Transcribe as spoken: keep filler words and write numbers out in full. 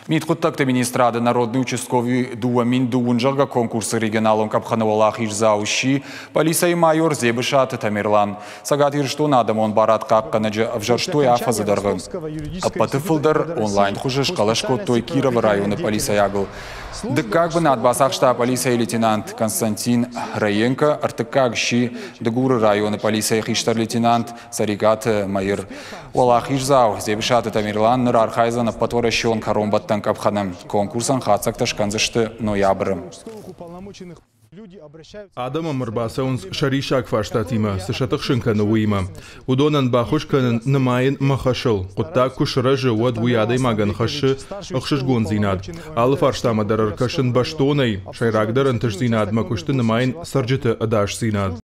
Митхуттак министрада народный участковый дуамин дуунжарга конкурсы регионалом капханавалах ижзаущи полисай майор Зебышат Тамерлан. Сагат иршту надам он барат какканаджа авжарштой афазадарган. Апатыфылдар онлайн хужеш калашко той Кирова района полисаягл. Да как бы над басахшта полисай лейтенант Константин Раенко, артыкагши дагуры района полисай хиштар лейтенант Саригат майор. Валах ижзау Зебышат Тамерлан ныр архайзан апатворащон каромбаттан капханам. Конкурсан хацак ташканзышты ноябрь. Адама Марбасаунс Шаришак фаштатима, Сашатахшинка науима. Удонан бахушкан намайен махашыл. Кутта кушражы уад вуядай маган хаши ахшишгон зинад. Алы фарштама дараркашын баштонай. Шайрагдаран таш зинад макушты намайен сарджиты адаш зинад.